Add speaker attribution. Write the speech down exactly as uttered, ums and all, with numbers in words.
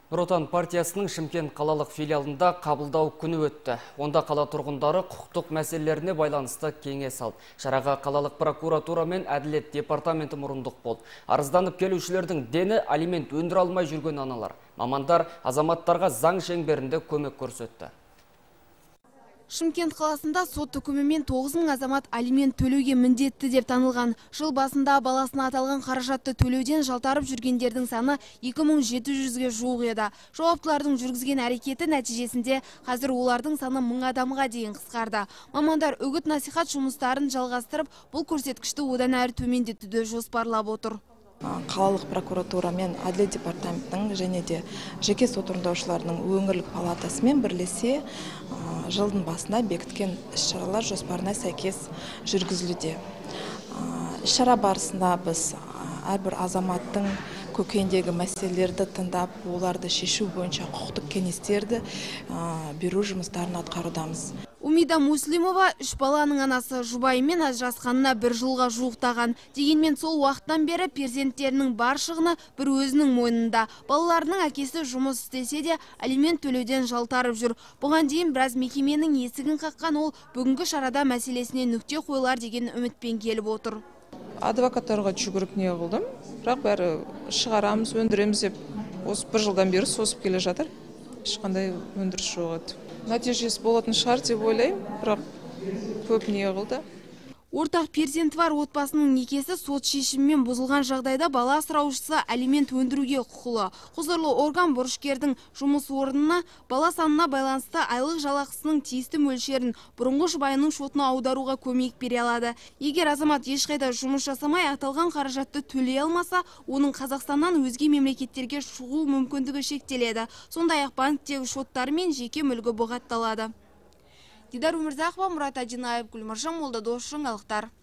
Speaker 1: Нұр Отан партиясының Шымкент қалалық филиалында қабылдау күні өтті. Онда қала тұрғындары құқықтық мәселелеріне байланысты кеңес алды. Шараға қалалық прокуратура мен әділет департаменті мұрындық болды. Арызданып келушілердің дені алимент өндіре алмай жүрген аналар. Мамандар азаматтарға заң шеңберінде көмек көрсетті.
Speaker 2: Шымкент қаласында сот үкімімен тоғыз мың азамат алимент төлеуге міндетті деп танылған. Жыл басында баласына аталған қаражатты төлеуден жалтарып жүргендердің саны екі мың жеті жүзге жуық еді. Жауаптылардың жүргізген әрекеті нәтижесінде қазір олардың саны мың адамға дейін қысқарды. Мамандар үгіт насихат жұмыстарын жалғастырып, бұл көрсеткішті одан әрі төмендетуді жоспарлап отыр.
Speaker 3: Қалалық прокуратура мен әділет департаментінің және де жеке сот орындаушыларының өңірлік палатасымен бірлесе жылдың басында бекіткен іс-шаралар жоспарына сәйкес жүргізілуде. Іс-шара барысында біз әрбір азаматтың көкейіндегі мәселелерді тыңдап, оларды шешу бойынша құқықтық кеңестерді беру жұмыстарын атқарудамыз.
Speaker 2: Умида Муслимова үш баланың анасы, жұбайымен ажырасқанына бір жылға жуықтаған. Дегенмен сол уақыттан бері перзенттерінің бар шығыны бір өзінің мойнында. Балаларының әкесі жұмыс істесе де алимент төлеуден жалтарып жүр. Бұған дейін біраз мекеменің есігін қаққан ол бүгінгі шарада мәселесіне нүкте қойылар деген үмітпен келіп отыр.
Speaker 4: Адвокаттарға жүгіріп не қылдым, бірақ бәрі шығарамыз, өндіреміз деп осы бір жылдан бері созып келе жатыр. Ешқандай өндіріс жоқ еді. Нәтижесі болатын шығар деп ойлаймын, бірақ көп не қылды.
Speaker 2: Ортақ перзенті бар отбасының некесі сот шешімімен бұзылған жағдайда бала асыраушысы алимент өндіруге құқылы. Құзырлы орган борышкердің жұмыс орнына бала санына байланысты айлық жалақысының тиісті мөлшерін бұрынғы жұбайының шотына аударуға көмек бере алады. Егер азамат ешқайда жұмыс жасамай аталған қаражатты төлей алмаса, оның Қазақстаннан өзге мемлекеттерге шығу мүмкіндігі шектеледі. Сондай-ақ банктегі шоттары мен жеке мүлкі бұғатталады. Дидар Өмірзақова, Мұрат Адинаев, Гүлміржан Молдадос, жаңалықтар.